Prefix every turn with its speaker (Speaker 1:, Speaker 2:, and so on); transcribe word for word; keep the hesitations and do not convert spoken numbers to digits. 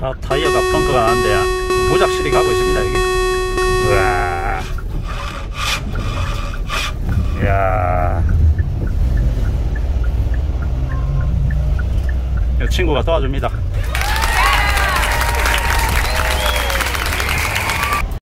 Speaker 1: 차 타이어가 펑크가 나는데 무작실이 가고 있습니다. 여기. 우와. 이야. 이 친구가 도와줍니다.